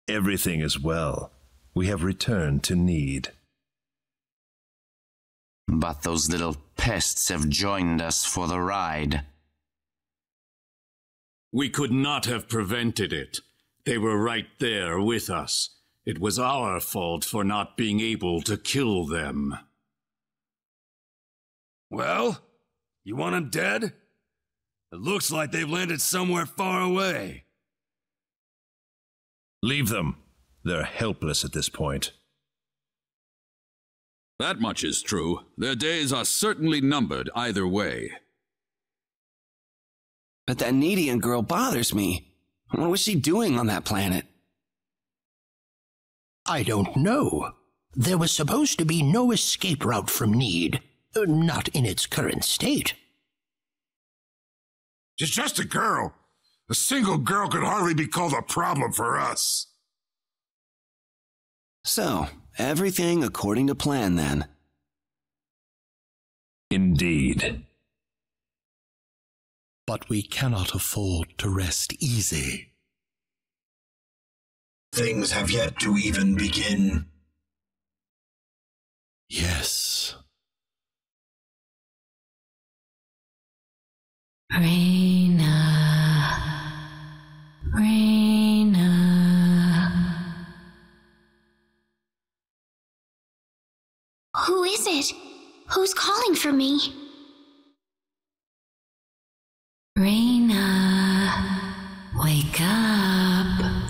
Everything is well. We have returned to Need. But those little pests have joined us for the ride. We could not have prevented it. They were right there with us. It was our fault for not being able to kill them. Well, you want them dead? It looks like they've landed somewhere far away. Leave them. They're helpless at this point. That much is true. Their days are certainly numbered either way. But that Needian girl bothers me. What was she doing on that planet? I don't know. There was supposed to be no escape route from Need. Not in its current state. She's just a girl. A single girl could hardly be called a problem for us. So, everything according to plan then. Indeed. But we cannot afford to rest easy. Things have yet to even begin. Yes. Reyna. Reyna. Who is it? Who's calling for me? Reyna, wake up.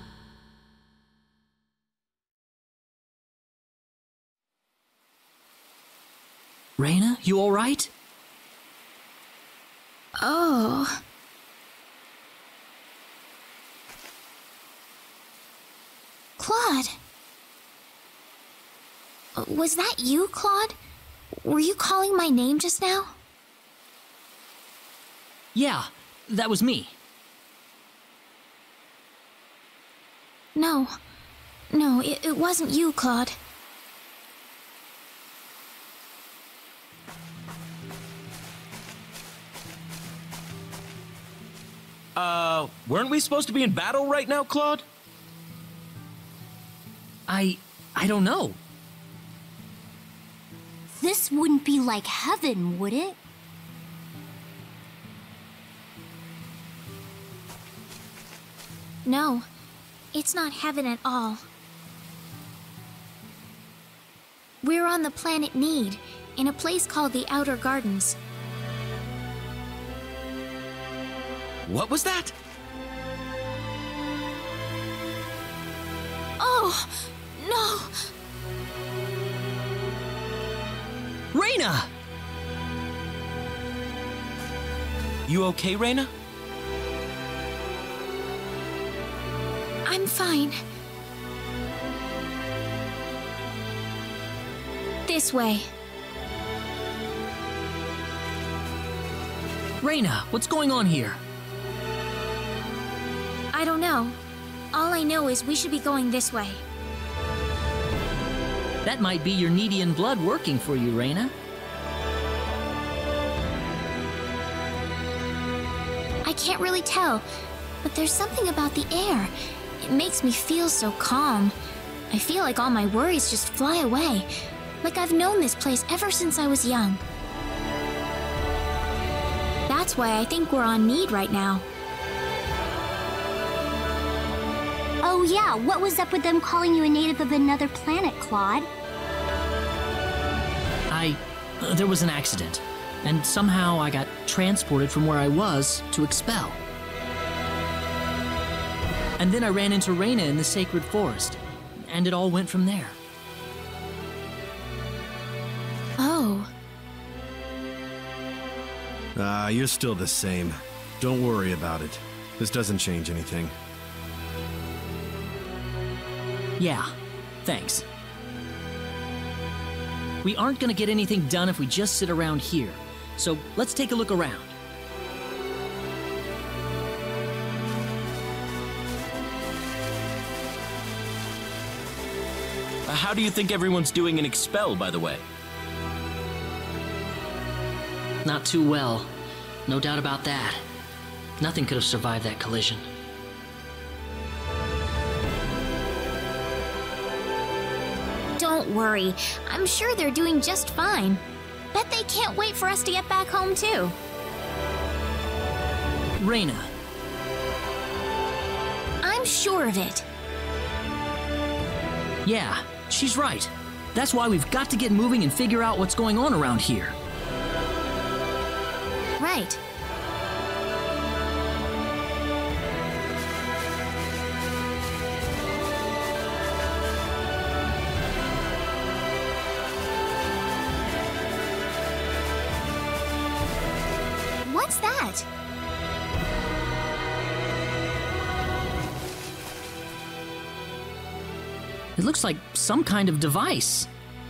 Reyna, you all right? Oh. Claude. Was that you, Claude? Were you calling my name just now? Yeah, that was me. No, it wasn't you, Claude. Weren't we supposed to be in battle right now, Claude? I don't know. This wouldn't be like heaven, would it? No, it's not heaven at all. We're on the planet Need, in a place called the Outer Gardens. What was that? Oh, no! Reyna! You okay, Reyna? I'm fine. This way. Reyna, what's going on here? I don't know. All I know is we should be going this way. That might be your Needian blood working for you, Reyna. I can't really tell, but there's something about the air. It makes me feel so calm. I feel like all my worries just fly away, like I've known this place ever since I was young. That's why I think we're on Need right now. Oh yeah, what was up with them calling you a native of another planet, Claude? There was an accident, and somehow I got transported from where I was to Expel. And then I ran into Reyna in the Sacred Forest, and it all went from there. Oh. You're still the same. Don't worry about it. This doesn't change anything. Yeah, thanks. We aren't gonna get anything done if we just sit around here, so let's take a look around. How do you think everyone's doing in Expel, by the way? Not too well. No doubt about that. Nothing could have survived that collision. don't worry. I'm sure they're doing just fine. Bet they can't wait for us to get back home, too. Reyna. I'm sure of it. Yeah, she's right. That's why we've got to get moving and figure out what's going on around here. Right. What's that? It looks like some kind of device.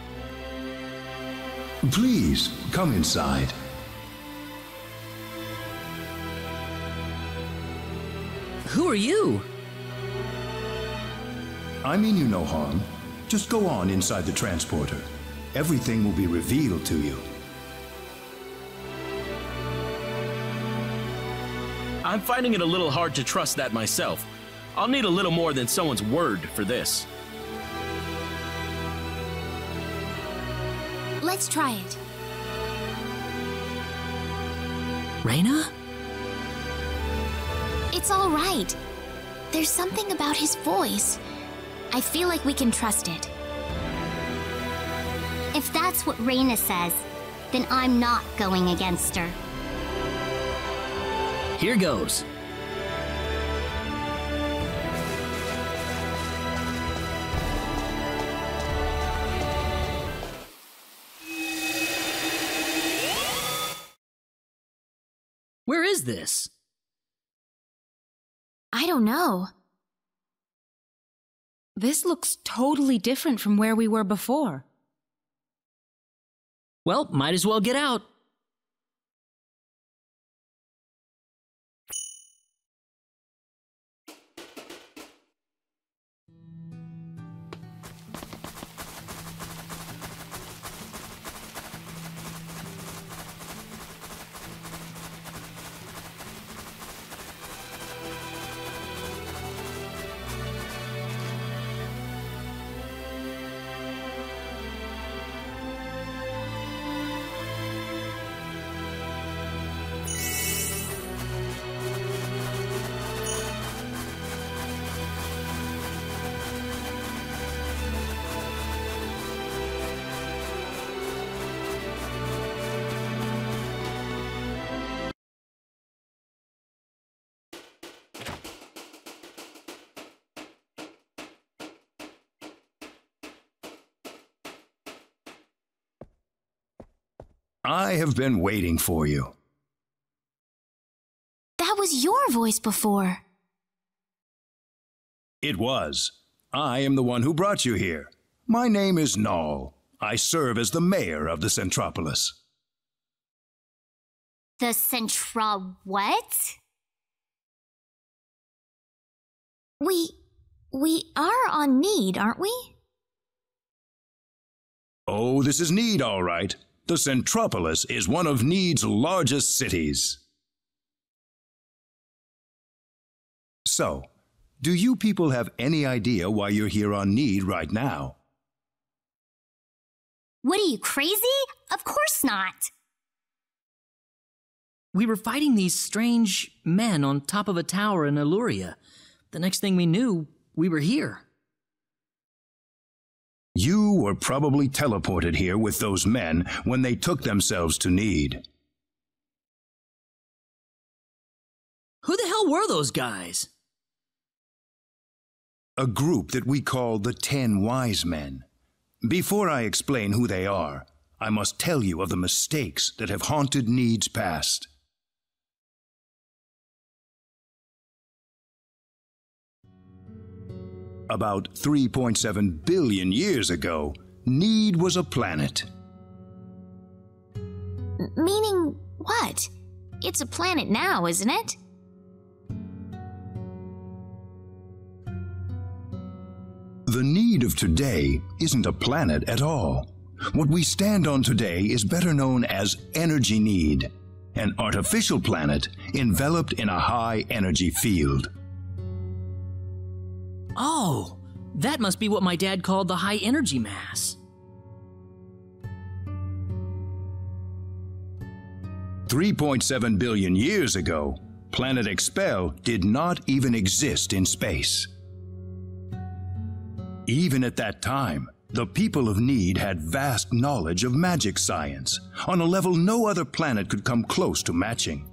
Please, come inside. Who are you? I mean you no harm. Just go on inside the transporter. Everything will be revealed to you. I'm finding it a little hard to trust that myself. I'll need a little more than someone's word for this. Let's try it. Reyna? It's all right. There's something about his voice. I feel like we can trust it. If that's what Reyna says, then I'm not going against her. Here goes. Where is this? I don't know. This looks totally different from where we were before. Well, might as well get out. I have been waiting for you. That was your voice before. It was. I am the one who brought you here. My name is Nall. I serve as the mayor of the Centropolis. The what? We are on Need, aren't we? Oh, this is Need, all right. The Centropolis is one of Need's largest cities. So, do you people have any idea why you're here on Need right now? What are you, crazy? Of course not. We were fighting these strange men on top of a tower in Eluria. The next thing we knew, we were here. You were probably teleported here with those men when they took themselves to Need. Who the hell were those guys? A group that we call the 10 Wise Men. Before I explain who they are, I must tell you of the mistakes that have haunted Need's past. About 3.7 billion years ago, Need was a planet. Meaning what? It's a planet now, isn't it? The Need of today isn't a planet at all. What we stand on today is better known as Energy Need, an artificial planet enveloped in a high-energy field. Oh, that must be what my dad called the high energy mass. 3.7 billion years ago, Planet Expel did not even exist in space. Even at that time, the people of Need had vast knowledge of magic science, on a level no other planet could come close to matching.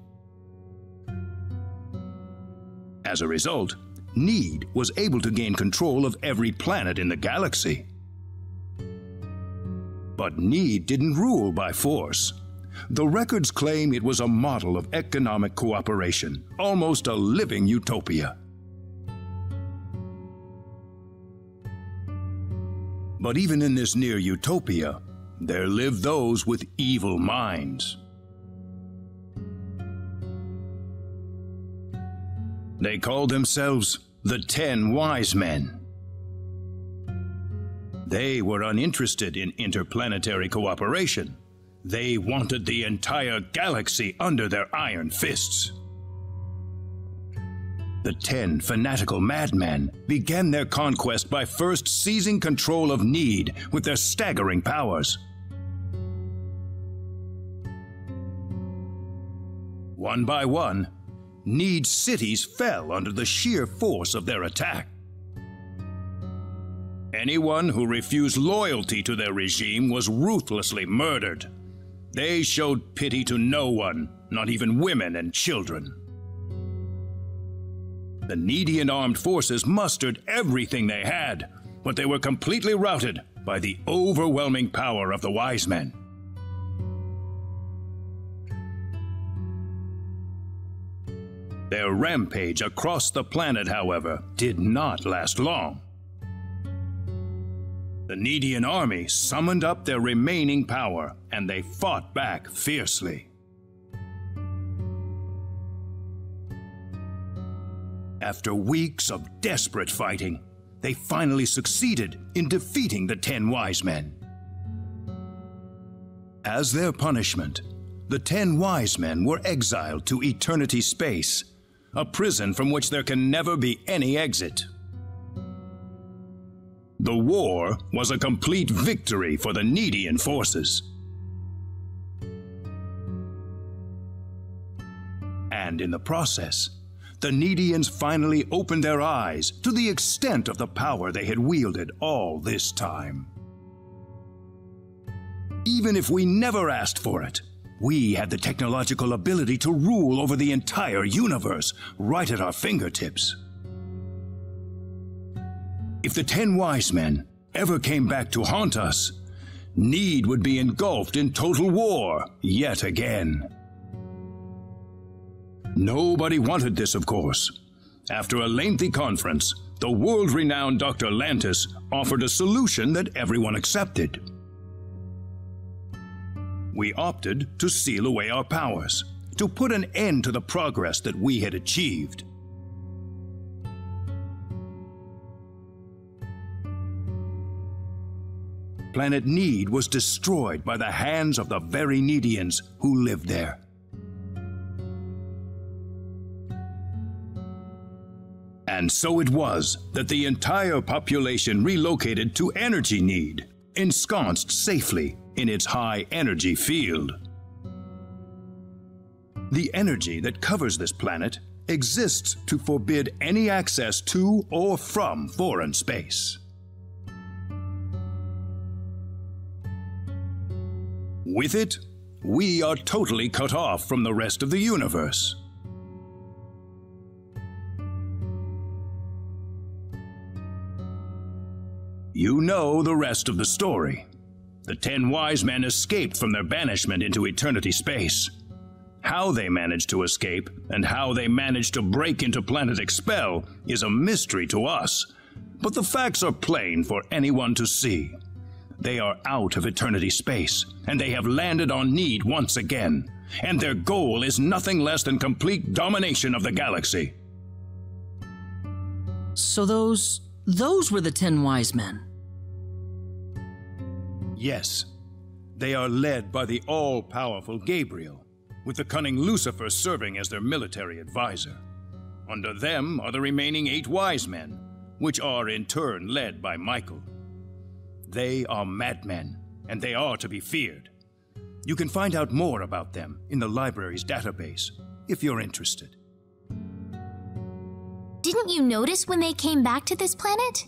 As a result, Need was able to gain control of every planet in the galaxy. But Need didn't rule by force. The records claim it was a model of economic cooperation, almost a living utopia. But even in this near utopia, there lived those with evil minds. They called themselves the 10 Wise Men. They were uninterested in interplanetary cooperation. They wanted the entire galaxy under their iron fists. The 10 fanatical madmen began their conquest by first seizing control of Need with their staggering powers. One by one, Need's cities fell under the sheer force of their attack. Anyone who refused loyalty to their regime was ruthlessly murdered. They showed pity to no one, not even women and children. The Needian armed forces mustered everything they had, but they were completely routed by the overwhelming power of the Wise Men. Their rampage across the planet, however, did not last long. The Needian army summoned up their remaining power, and they fought back fiercely. After weeks of desperate fighting, they finally succeeded in defeating the 10 Wise Men. As their punishment, the 10 Wise Men were exiled to Eternity Space, a prison from which there can never be any exit. The war was a complete victory for the Needian forces. And in the process, the Needians finally opened their eyes to the extent of the power they had wielded all this time. Even if we never asked for it, we had the technological ability to rule over the entire universe right at our fingertips. If the 10 Wise Men ever came back to haunt us, Need would be engulfed in total war yet again. Nobody wanted this, of course. After a lengthy conference, the world-renowned Dr. Lantis offered a solution that everyone accepted. We opted to seal away our powers, to put an end to the progress that we had achieved. Planet Need was destroyed by the hands of the very Needians who lived there. And so it was that the entire population relocated to Energy Need, ensconced safely in its high-energy field. The energy that covers this planet exists to forbid any access to or from foreign space. With it, we are totally cut off from the rest of the universe. You know the rest of the story. The 10 Wise Men escaped from their banishment into Eternity Space. How they managed to escape and how they managed to break into Planet Expel is a mystery to us, but the facts are plain for anyone to see. They are out of Eternity Space, and they have landed on Need once again, and their goal is nothing less than complete domination of the galaxy. So those were the 10 Wise Men. Yes, they are led by the all-powerful Gabriel, with the cunning Lucifer serving as their military advisor. Under them are the remaining 8 Wise Men, which are in turn led by Michael. They are madmen, and they are to be feared. You can find out more about them in the library's database, if you're interested. Didn't you notice when they came back to this planet?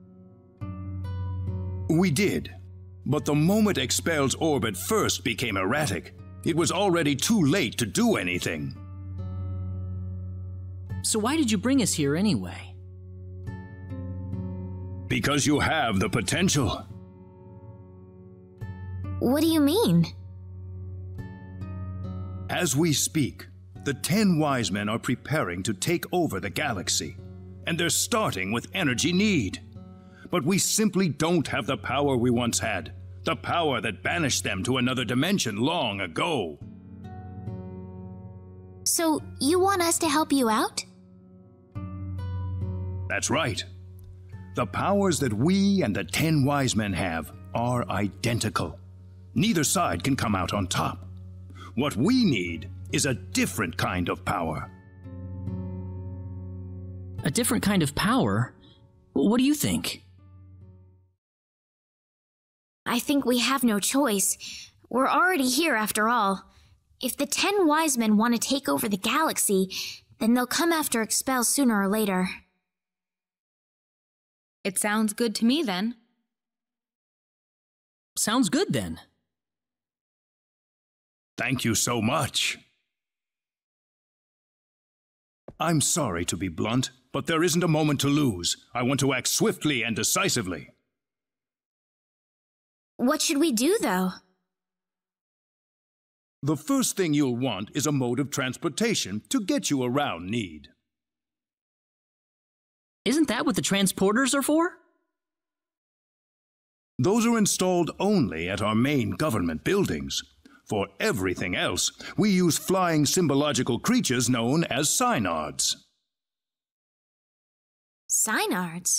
We did. But the moment Expel's orbit first became erratic, it was already too late to do anything. So why did you bring us here anyway? Because you have the potential. What do you mean? As we speak, the 10 wise men are preparing to take over the galaxy, and they're starting with energy need. But we simply don't have the power we once had, the power that banished them to another dimension long ago. So, you want us to help you out? That's right. The powers that we and the 10 wise men have are identical. Neither side can come out on top. What we need is a different kind of power. A different kind of power? What do you think? I think we have no choice. We're already here after all. If the 10 wise men want to take over the galaxy, then they'll come after Expel sooner or later. It sounds good to me then. Sounds good then. Thank you so much. I'm sorry to be blunt, but there isn't a moment to lose. I want to act swiftly and decisively. What should we do, though? The first thing you'll want is a mode of transportation to get you around Need. Isn't that what the transporters are for? Those are installed only at our main government buildings. For everything else, we use flying symbological creatures known as Synards. Synards?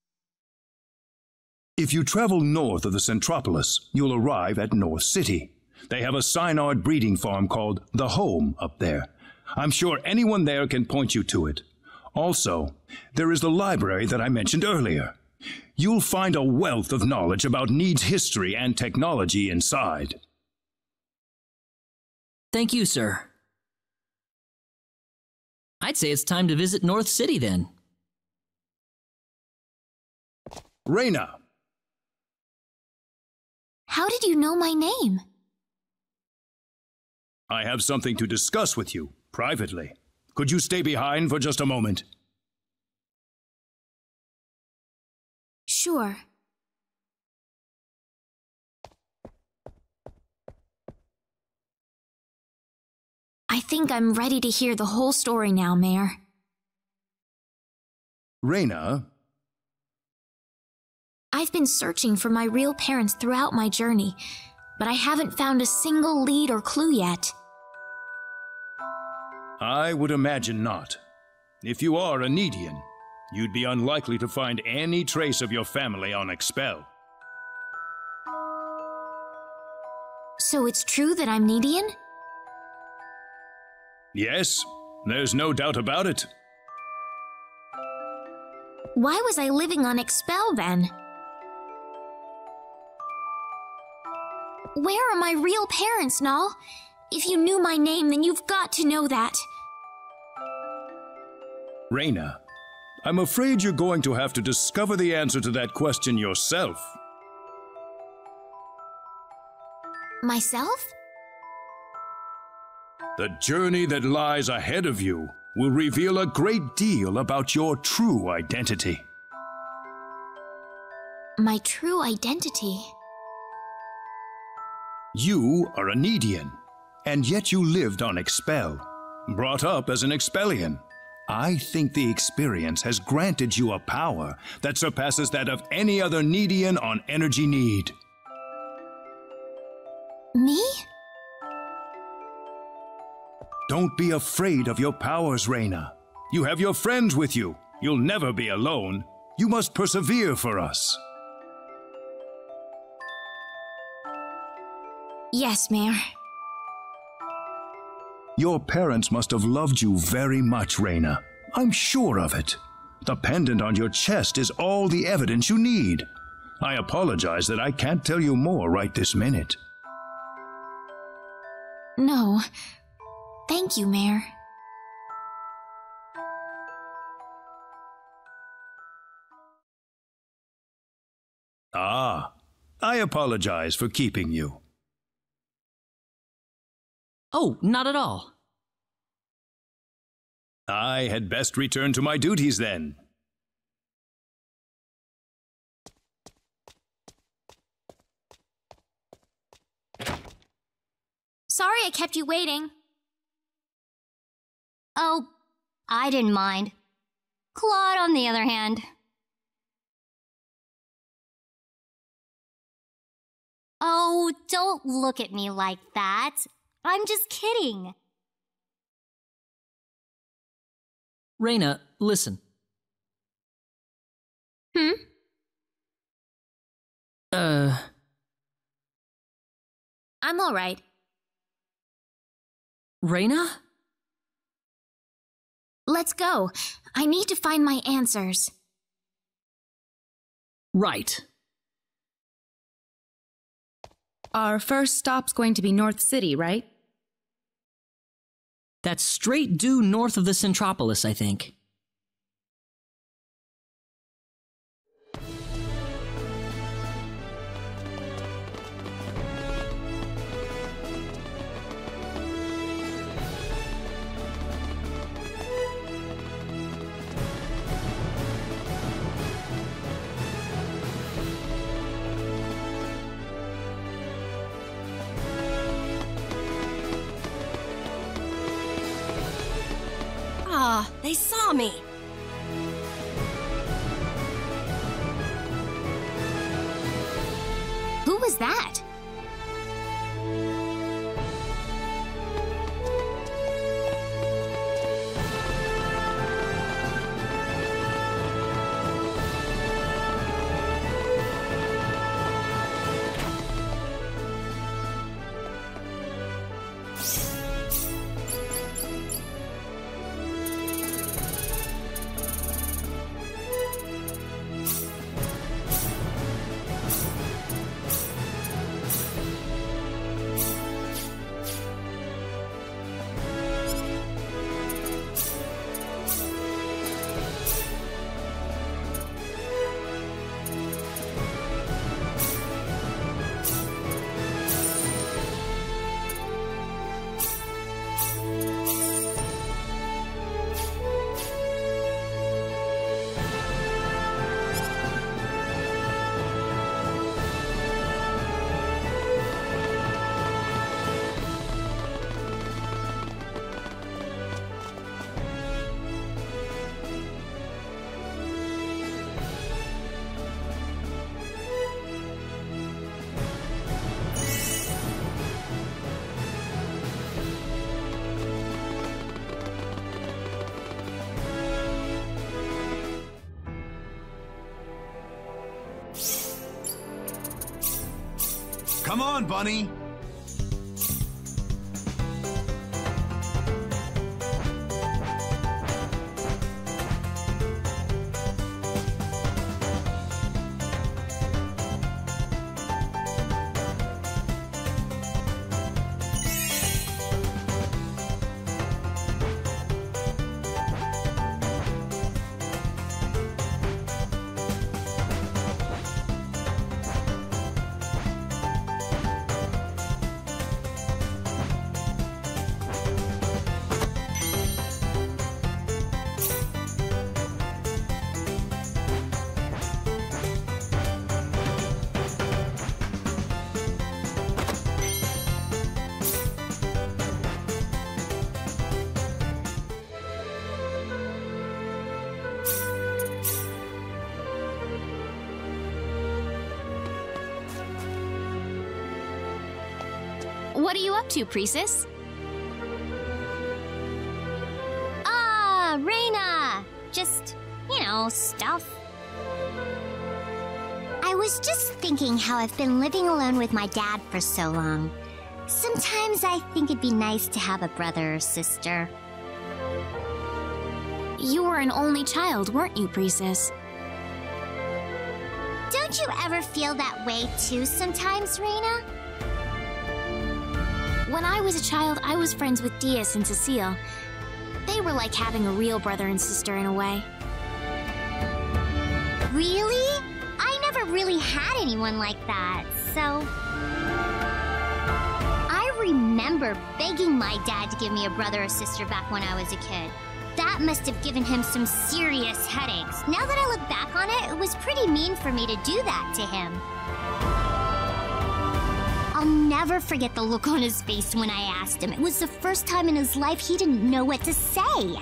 If you travel north of the Centropolis, you'll arrive at North City. They have a Synard breeding farm called The Home up there. I'm sure anyone there can point you to it. Also, there is the library that I mentioned earlier. You'll find a wealth of knowledge about Need's history and technology inside. Thank you, sir. I'd say it's time to visit North City then. Reyna! How did you know my name? I have something to discuss with you, privately. Could you stay behind for just a moment? Sure. I think I'm ready to hear the whole story now, Mayor. Reyna? I've been searching for my real parents throughout my journey, but I haven't found a single lead or clue yet. I would imagine not. If you are a Needian, you'd be unlikely to find any trace of your family on Expel. So it's true that I'm Needian? Yes, there's no doubt about it. Why was I living on Expel then? Where are my real parents, Null? If you knew my name, then you've got to know that. Reyna, I'm afraid you're going to have to discover the answer to that question yourself. Myself? The journey that lies ahead of you will reveal a great deal about your true identity. My true identity? You are a Needian, and yet you lived on Expel, brought up as an Expellian. I think the experience has granted you a power that surpasses that of any other Needian on Energy Need. Me? Don't be afraid of your powers, Reyna. You have your friends with you. You'll never be alone. You must persevere for us. Yes, Mayor. Your parents must have loved you very much, Reyna. I'm sure of it. The pendant on your chest is all the evidence you need. I apologize that I can't tell you more right this minute. No. Thank you, Mayor. Ah, I apologize for keeping you. Oh, not at all. I had best return to my duties then. Sorry I kept you waiting. Oh, I didn't mind. Claude, on the other hand. Oh, don't look at me like that. I'm just kidding. Reyna, listen. I'm all right. Reyna? Let's go. I need to find my answers. Right. Our first stop's going to be North City, right? That's straight due north of the Centropolis, I think. Ah, they saw me. Who was that? Come on, Bunny! What are you up to, Priestess? Ah, Reyna! Just, stuff. I was just thinking how I've been living alone with my dad for so long. Sometimes I think it'd be nice to have a brother or sister. You were an only child, weren't you, Priestess? Don't you ever feel that way too sometimes, Reyna? When I was a child, I was friends with Diaz and Cecile. They were like having a real brother and sister in a way. Really? I never really had anyone like that, so... I remember begging my dad to give me a brother or sister back when I was a kid. That must have given him some serious headaches. Now that I look back on it, it was pretty mean for me to do that to him. I'll never forget the look on his face when I asked him. It was the first time in his life he didn't know what to say.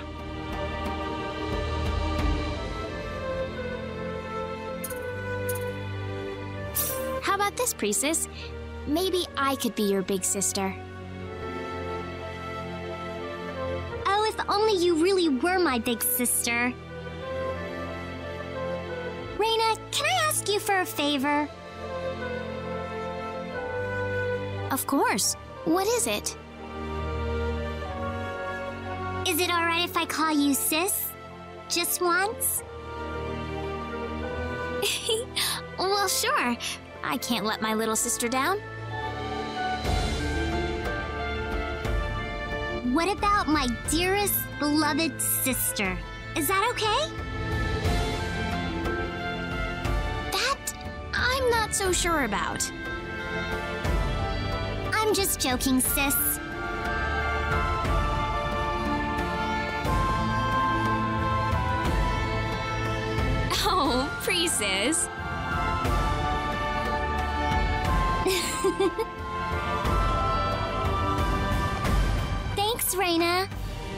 How about this, Priestess? Maybe I could be your big sister. Oh, if only you really were my big sister. Reina, can I ask you for a favor? Of course. What is it? Is it alright if I call you Sis? Just once? Well, sure. I can't let my little sister down. What about my dearest, beloved sister? Is that okay? That I'm not so sure about. I'm just joking, sis. Oh, Priestess. Thanks, Reina.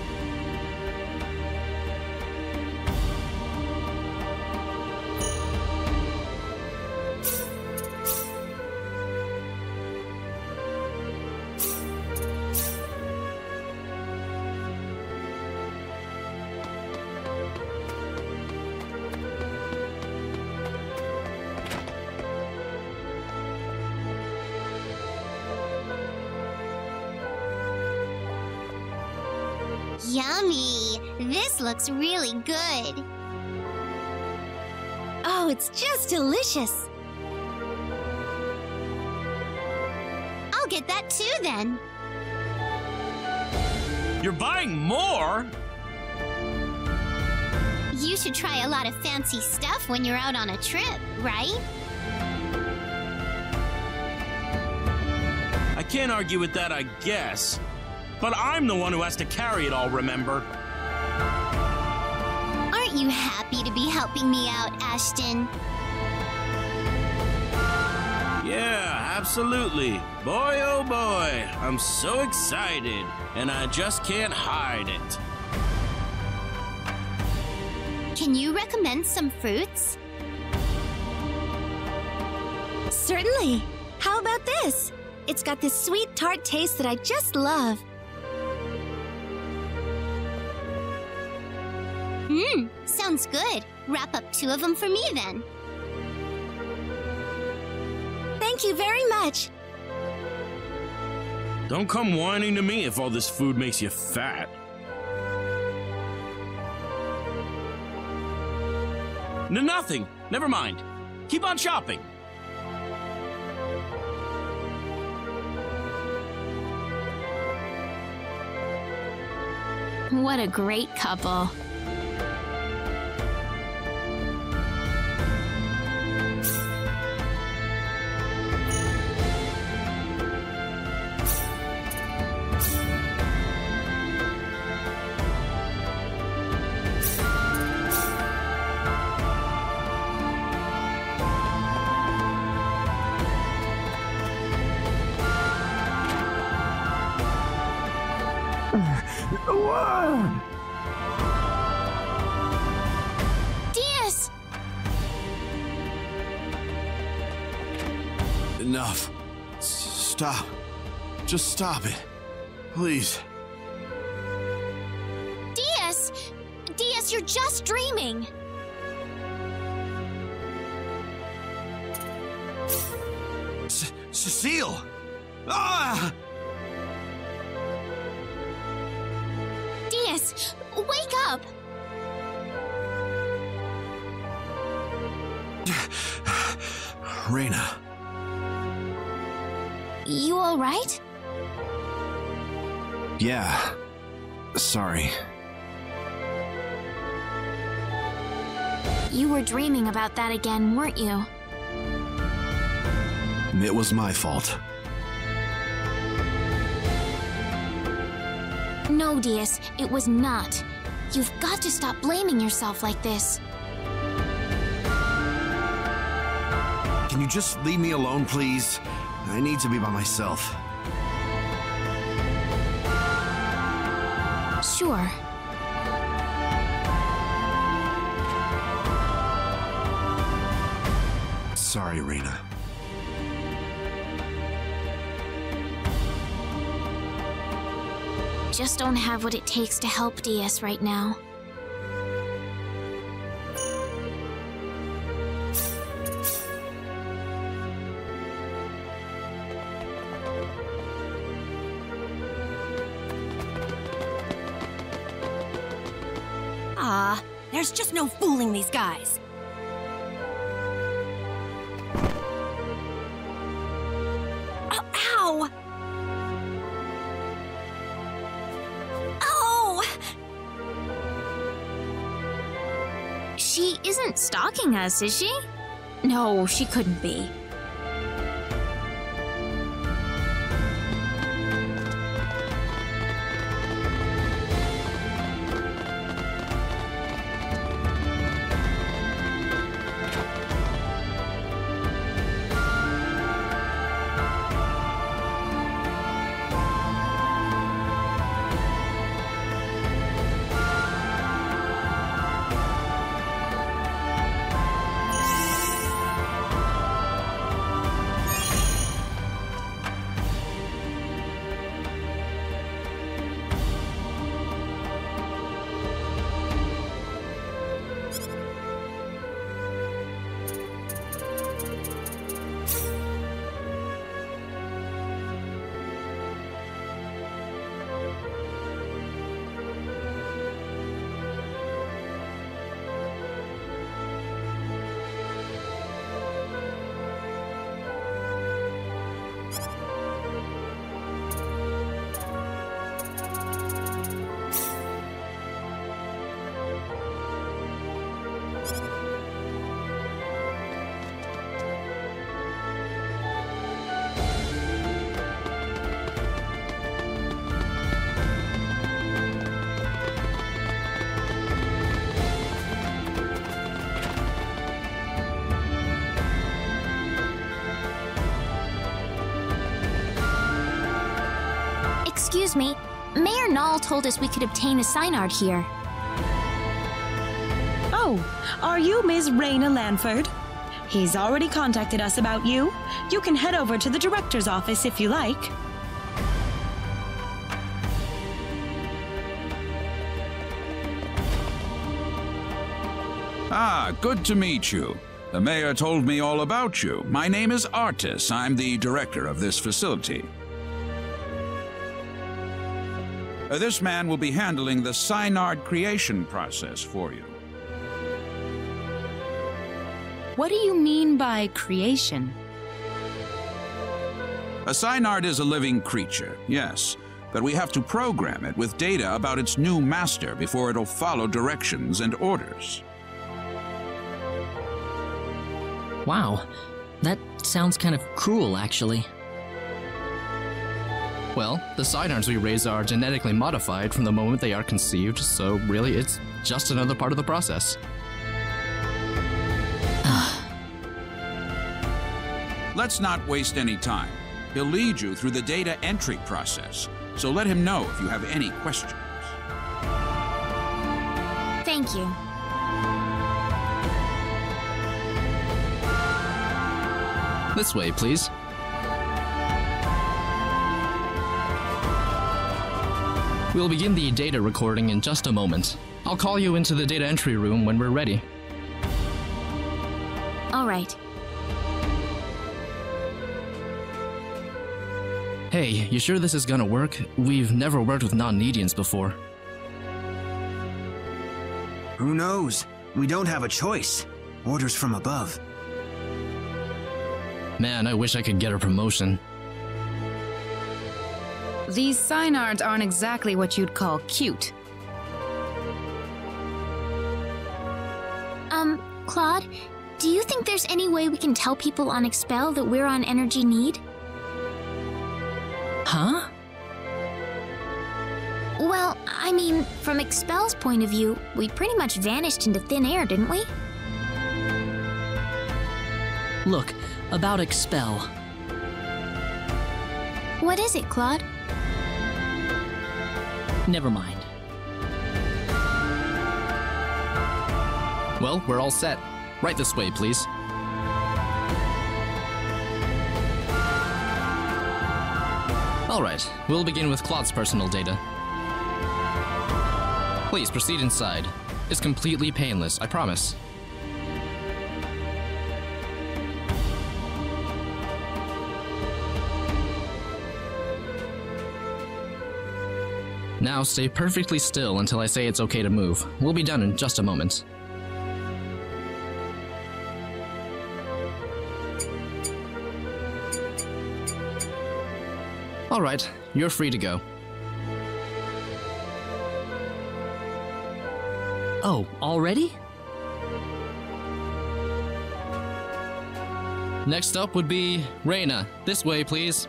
Yummy! This looks really good. Oh, it's just delicious. I'll get that too then. You're buying more? You should try a lot of fancy stuff when you're out on a trip, right? I can't argue with that, I guess. But I'm the one who has to carry it all, remember? Aren't you happy to be helping me out, Ashton? Yeah, absolutely. Boy, oh boy, I'm so excited, and I just can't hide it. Can you recommend some fruits? Certainly. How about this? It's got this sweet, tart taste that I just love. Sounds good. Wrap up 2 of them for me then. Thank you very much. Don't come whining to me if all this food makes you fat. Nothing. Never mind. Keep on shopping. What a great couple. Diaz! Enough. Stop. Just stop it. Please. Diaz! Diaz, you're just dreaming! Cecile! Ah! Diaz, wake up! Reina. You all right? Yeah. Sorry. You were dreaming about that again, weren't you? It was my fault. No, Dias, it was not. You've got to stop blaming yourself like this. Can you just leave me alone, please? I need to be by myself. Sure. Sorry, Rena. Just don't have what it takes to help Dias right now. Ah, there's just no fooling these guys. Oh, ow! Oh! She isn't stalking us, is she? No, she couldn't be. Excuse me, Mayor Nall told us we could obtain a Synard here. Oh, are you Ms. Rena Lanford? He's already contacted us about you. You can head over to the director's office if you like. Ah, good to meet you. The mayor told me all about you. My name is Artis. I'm the director of this facility. This man will be handling the Synard creation process for you. What do you mean by creation? A Synard is a living creature, yes, but we have to program it with data about its new master before it'll follow directions and orders. Wow, that sounds kind of cruel, actually. Well, the Synards we raise are genetically modified from the moment they are conceived, so really it's just another part of the process. Let's not waste any time. He'll lead you through the data entry process, so let him know if you have any questions. Thank you. This way, please. We'll begin the data recording in just a moment. I'll call you into the data entry room when we're ready. All right. Hey, you sure this is gonna work? We've never worked with non-Nedians before. Who knows? We don't have a choice. Orders from above. Man, I wish I could get a promotion. These Synards aren't exactly what you'd call cute. Claude, do you think there's any way we can tell people on Expel that we're on energy need? Huh? Well, I mean, from Expel's point of view, we pretty much vanished into thin air, didn't we? Look, about Expel. What is it, Claude? Never mind. Well, we're all set. Right this way, please. Alright, we'll begin with Claude's personal data. Please proceed inside. It's completely painless, I promise. Now stay perfectly still until I say it's okay to move. We'll be done in just a moment. All right, you're free to go. Oh, already? Next up would be Reyna. This way, please.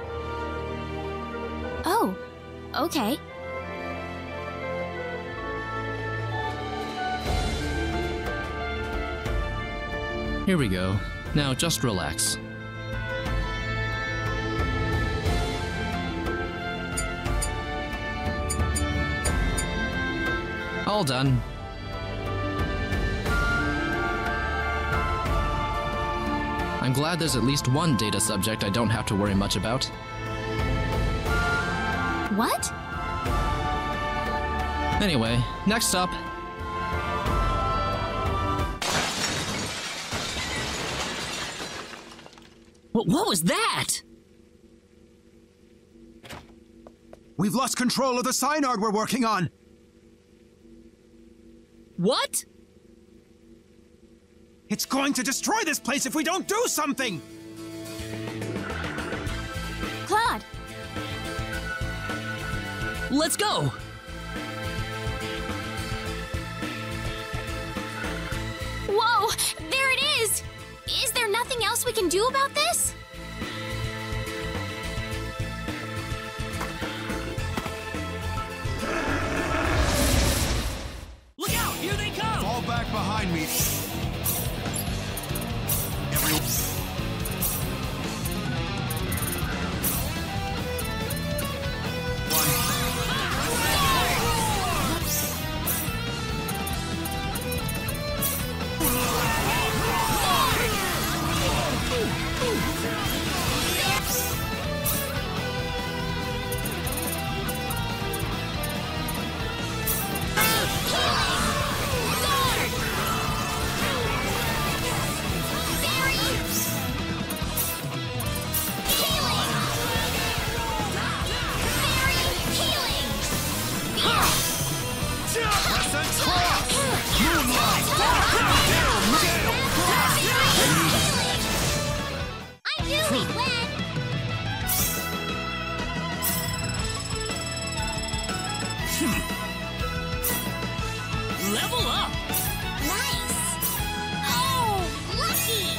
Oh, okay. Here we go. Now just relax. All done. I'm glad there's at least one data subject I don't have to worry much about. What? Anyway, next up. What was that? We've lost control of the Synard we're working on. What? It's going to destroy this place if we don't do something! Claude! Let's go! Whoa! There it is! Is there nothing else we can do about this? Look out! Here they come! Fall back behind me. Level up! Nice! Oh, lucky!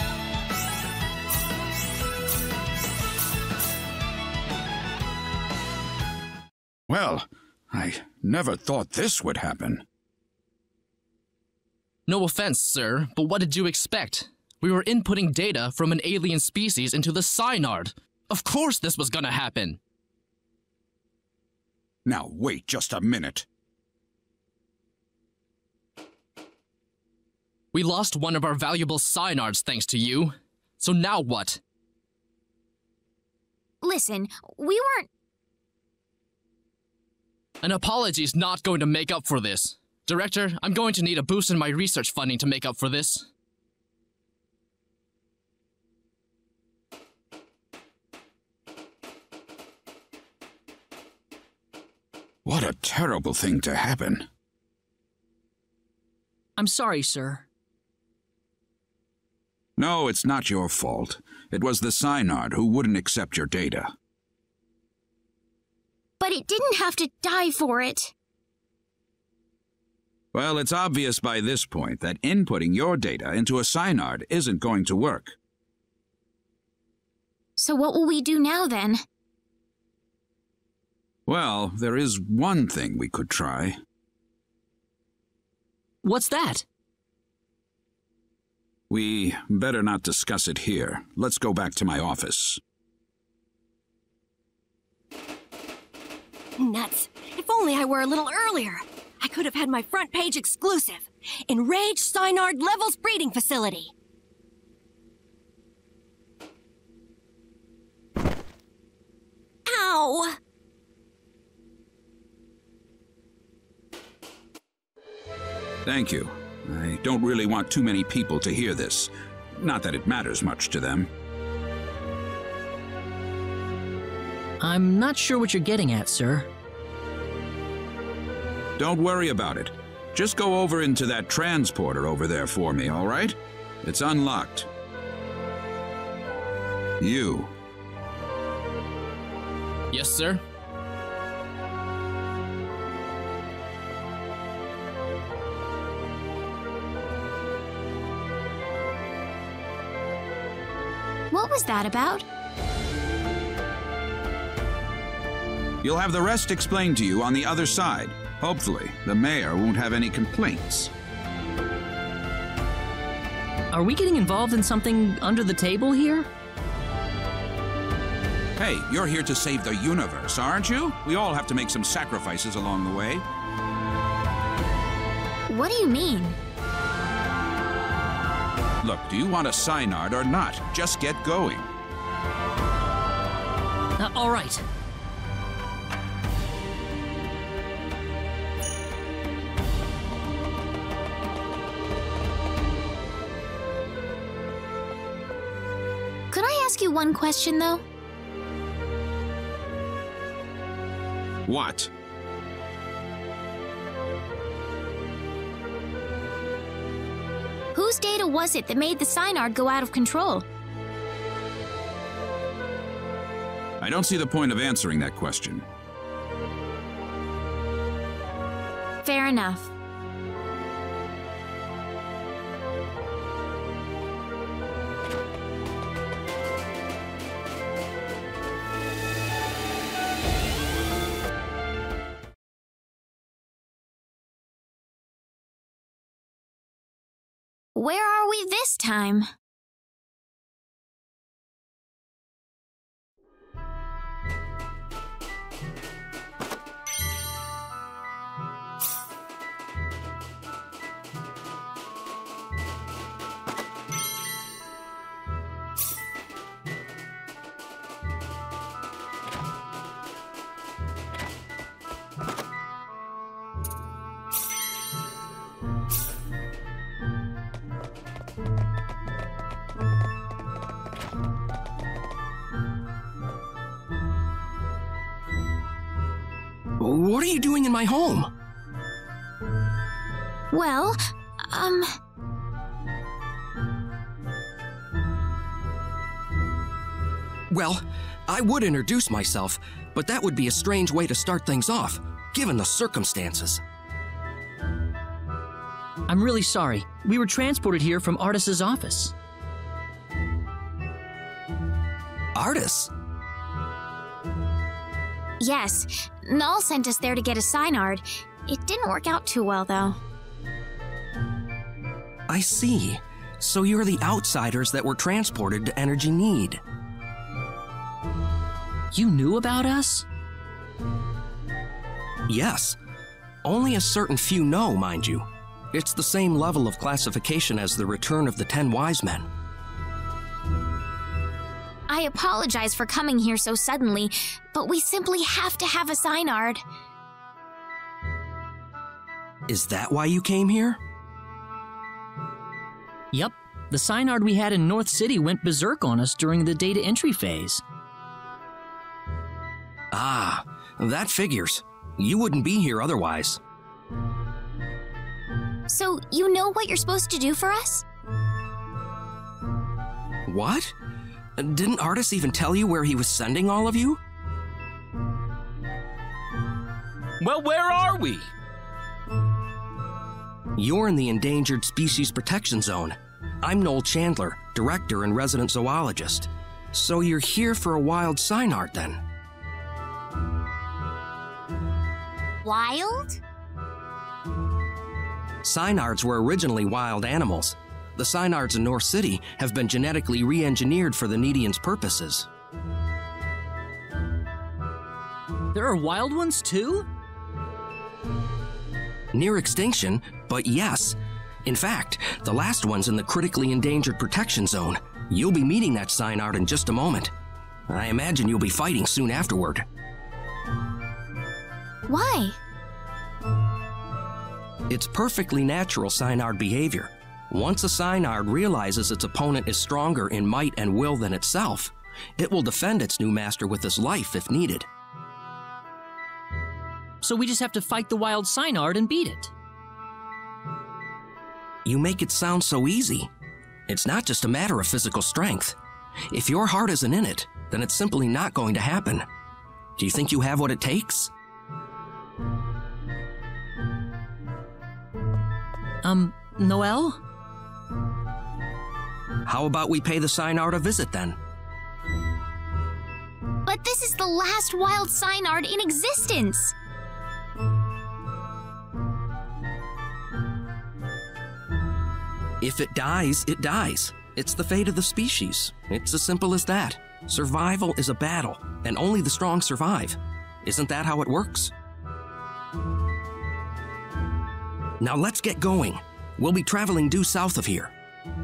Well, I never thought this would happen. No offense, sir, but what did you expect? We were inputting data from an alien species into the Synard. Of course this was gonna happen. Now wait just a minute. We lost one of our valuable Synards thanks to you. So now what? Listen, we weren't... An apology's not going to make up for this. Director, I'm going to need a boost in my research funding to make up for this. What a terrible thing to happen. I'm sorry, sir. No, it's not your fault. It was the Synard who wouldn't accept your data. but it didn't have to die for it. Well, it's obvious by this point that inputting your data into a Synard isn't going to work. So what will we do now, then? Well, there is one thing we could try. What's that? We better not discuss it here. Let's go back to my office. Nuts. If only I were a little earlier. I could have had my front page exclusive. Enraged Synard Levels Breeding Facility. Ow! Thank you. I don't really want too many people to hear this. Not that it matters much to them. I'm not sure what you're getting at, sir. Don't worry about it. Just go over into that transporter over there for me, all right? It's unlocked. You. Yes, sir. What was that about? You'll have the rest explained to you on the other side. Hopefully, the mayor won't have any complaints. Are we getting involved in something under the table here? Hey, you're here to save the universe, aren't you? We all have to make some sacrifices along the way. What do you mean? Look, do you want a Synard or not? Just get going. All right. Could I ask you one question, though? What? Whose data was it that made the Synard go out of control? I don't see the point of answering that question. Fair enough. Where are we this time? What are you doing in my home? Well, Well, I would introduce myself, but that would be a strange way to start things off, given the circumstances. I'm really sorry. We were transported here from Artus's office. Artus? Yes. Null sent us there to get a Synard. It didn't work out too well, though. I see. So you're the outsiders that were transported to Energy Need. You knew about us? Yes. Only a certain few know, mind you. It's the same level of classification as the Return of the 10 Wise Men. I apologize for coming here so suddenly, but we simply have to have a Synard. Is that why you came here? Yup. The Synard we had in North City went berserk on us during the data entry phase. Ah, that figures. You wouldn't be here otherwise. So, you know what you're supposed to do for us? What? Didn't Artus even tell you where he was sending all of you? Well, where are we? You're in the Endangered Species Protection Zone. I'm Noel Chandler, director and resident zoologist. So you're here for a wild Synard, then? Wild? Synards were originally wild animals. The Synards in North City have been genetically re-engineered for the Needians' purposes. There are wild ones, too? Near extinction, but yes. In fact, the last one's in the Critically Endangered Protection Zone. You'll be meeting that Synard in just a moment. I imagine you'll be fighting soon afterward. Why? It's perfectly natural Synard behavior. Once a Synard realizes its opponent is stronger in might and will than itself, it will defend its new master with its life if needed. So we just have to fight the wild Synard and beat it. You make it sound so easy. It's not just a matter of physical strength. If your heart isn't in it, then it's simply not going to happen. Do you think you have what it takes? Noel? How about we pay the Synard a visit then? But this is the last wild Synard in existence! If it dies, it dies. It's the fate of the species. It's as simple as that. Survival is a battle, and only the strong survive. Isn't that how it works? Now let's get going. We'll be traveling due south of here.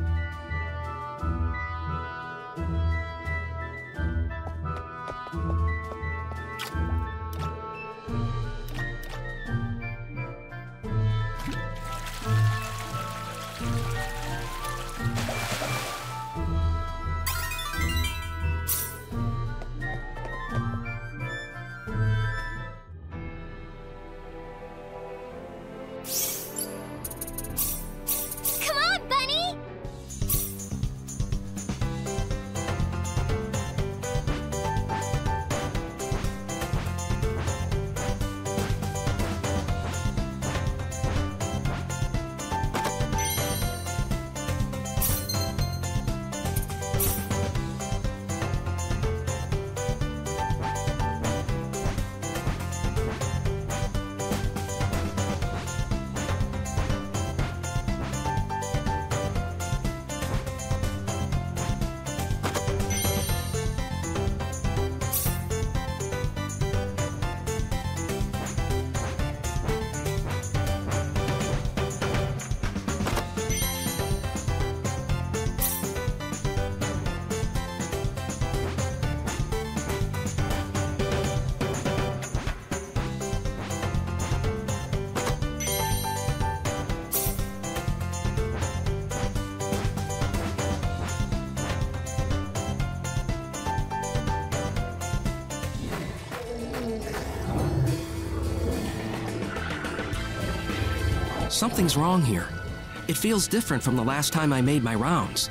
Something's wrong here. It feels different from the last time I made my rounds.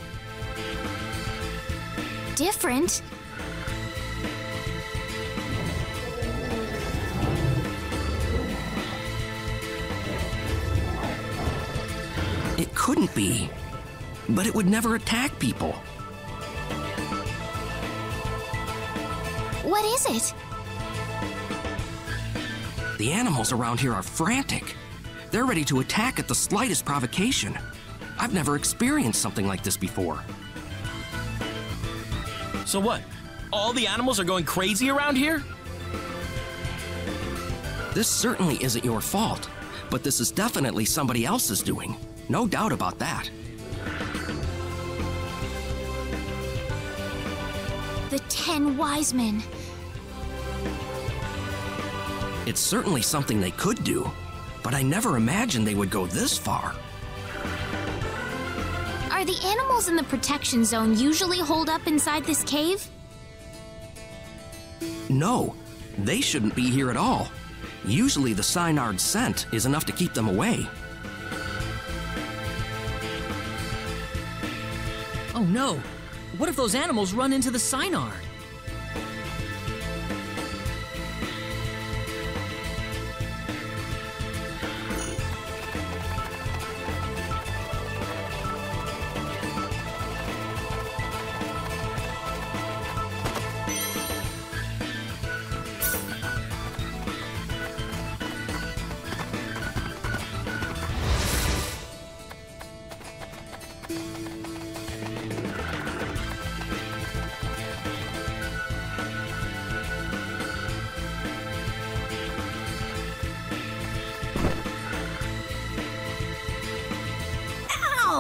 Different? It couldn't be. But it would never attack people. What is it? The animals around here are frantic. They're ready to attack at the slightest provocation. I've never experienced something like this before. So what? All the animals are going crazy around here? This certainly isn't your fault, but this is definitely somebody else's doing. No doubt about that. The 10 Wise Men. It's certainly something they could do, but I never imagined they would go this far. Are the animals in the protection zone usually holed up inside this cave? No, they shouldn't be here at all. Usually the Synard scent is enough to keep them away. Oh no! What if those animals run into the Synard?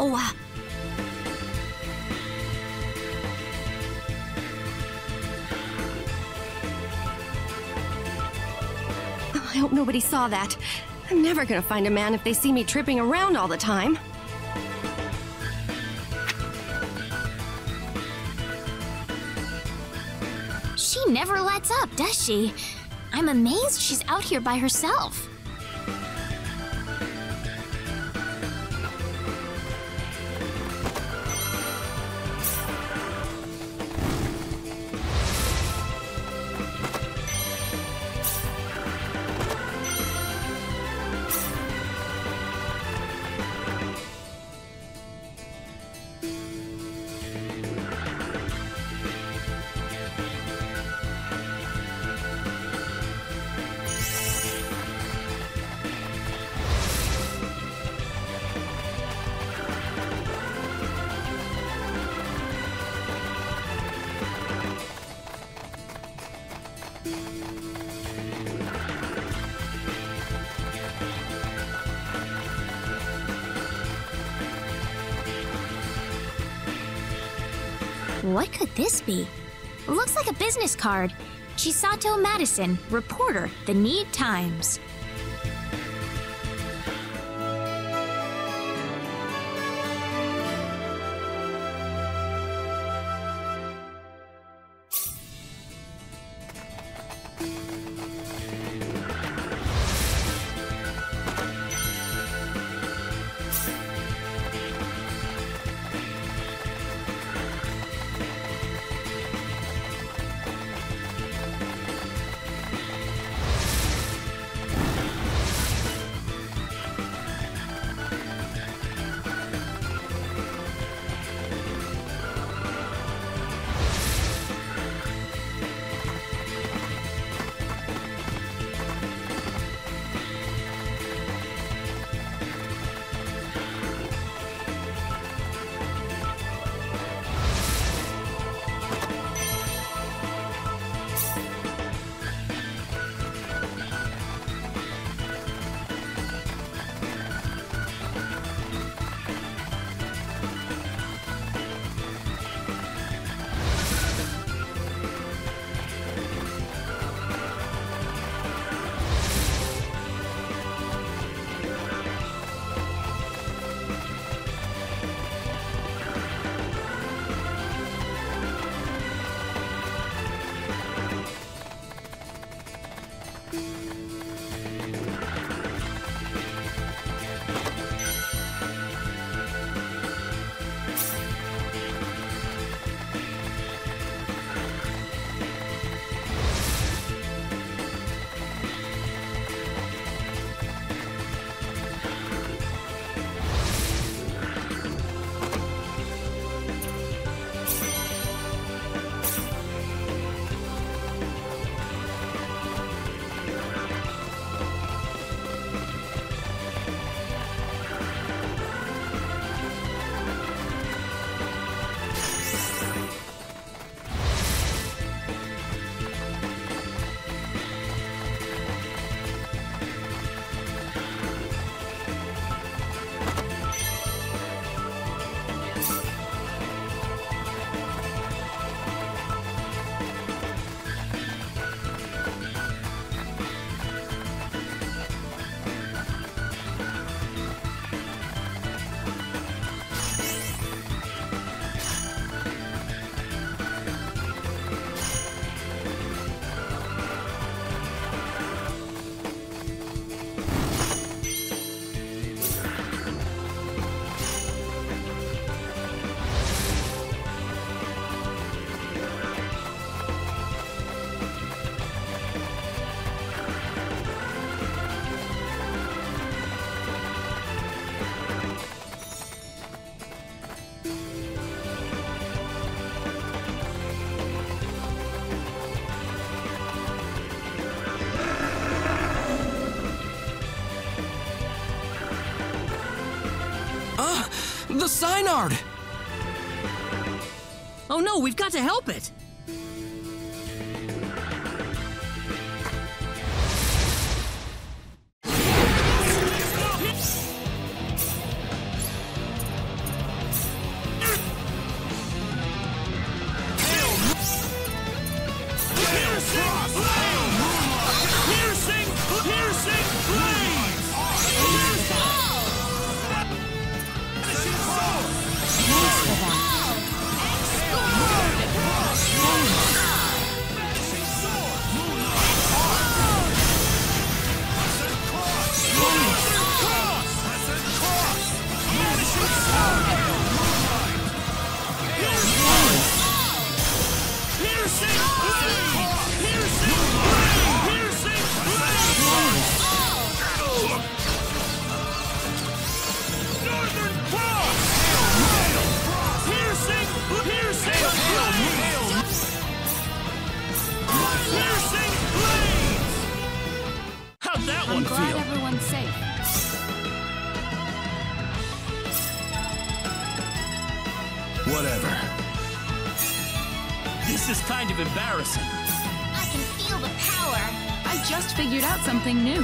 go. I hope nobody saw that. I'm never gonna find a man if they see me tripping around all the time. She never lets up, does she? I'm amazed she's out here by herself. What could this be? Looks like a business card. Chisato Madison, reporter, The Need Times. The Synard! Oh no, we've got to help it! This is kind of embarrassing. I can feel the power. I just figured out something new.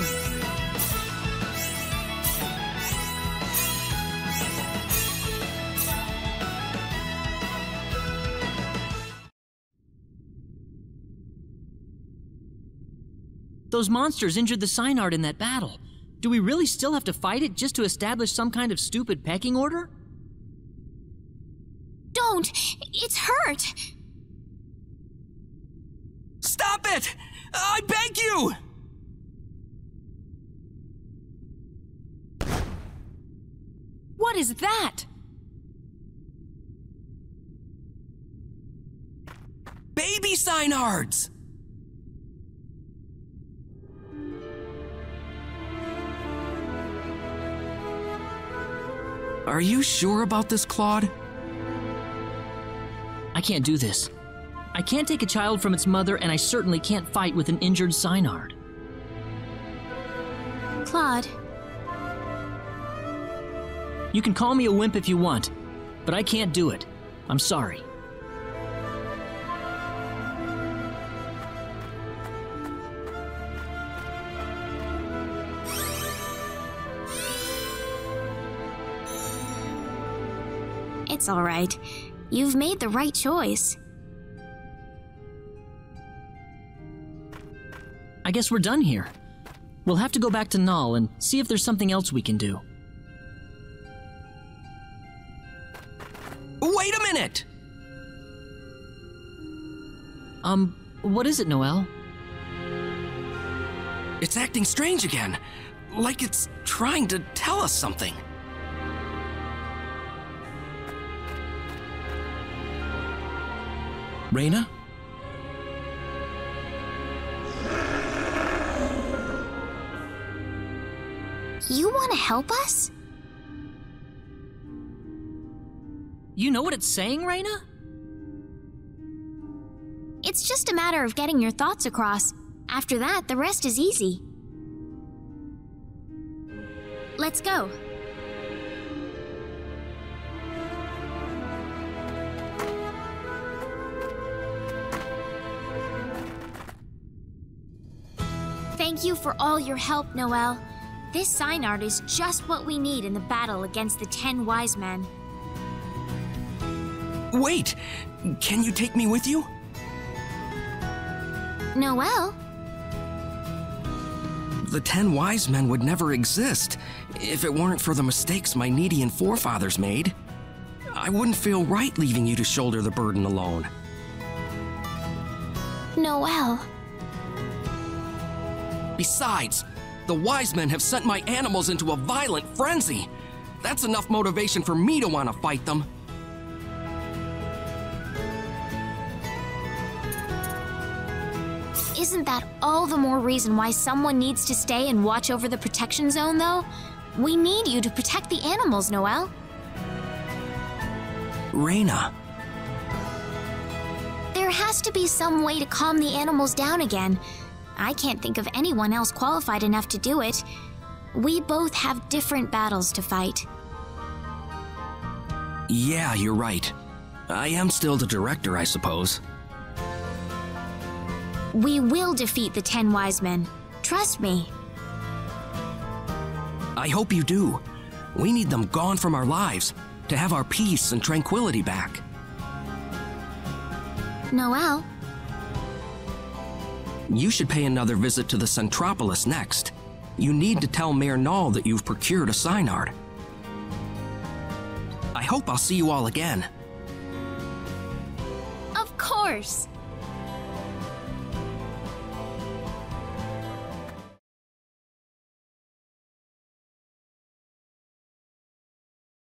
Those monsters injured the Synard in that battle. Do we really still have to fight it just to establish some kind of stupid pecking order? Don't! It's hurt! Stop it! I beg you! What is that? Baby Synards! Are you sure about this, Claude? I can't do this. I can't take a child from its mother, and I certainly can't fight with an injured Synard. Claude. You can call me a wimp if you want, but I can't do it. I'm sorry. It's all right. You've made the right choice. I guess we're done here. We'll have to go back to Null and see if there's something else we can do. Wait a minute! What is it, Noel? It's acting strange again. Like it's trying to tell us something. Reyna? You want to help us? You know what it's saying, Reyna? It's just a matter of getting your thoughts across. After that, the rest is easy. Let's go. Thank you for all your help, Noel. This Synard is just what we need in the battle against the 10 Wise Men. Wait! Can you take me with you? Noel? The 10 Wise Men would never exist if it weren't for the mistakes my Needian forefathers made. I wouldn't feel right leaving you to shoulder the burden alone. Noel. Besides, the Wise Men have sent my animals into a violent frenzy. That's enough motivation for me to want to fight them. Isn't that all the more reason why someone needs to stay and watch over the protection zone, though? We need you to protect the animals, Noel. Reyna. There has to be some way to calm the animals down again. I can't think of anyone else qualified enough to do it. We both have different battles to fight. Yeah, you're right. I am still the director, I suppose. We will defeat the 10 Wise Men. Trust me. I hope you do. We need them gone from our lives to have our peace and tranquility back. Noel? You should pay another visit to the Centropolis next. You need to tell Mayor Null that you've procured a Synard. I hope I'll see you all again. Of course!